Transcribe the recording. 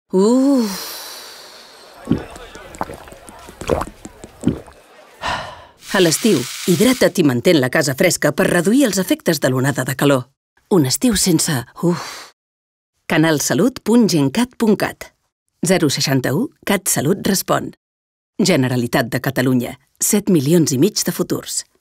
A l'estiu, hidrata't i mantén la casa fresca per reduir els efectes de l'onada de calor. Un estiu sense... Canalsalut.gencat.cat 061 CatSalut respon. Generalitat de Catalunya. 7,5 milions de futurs.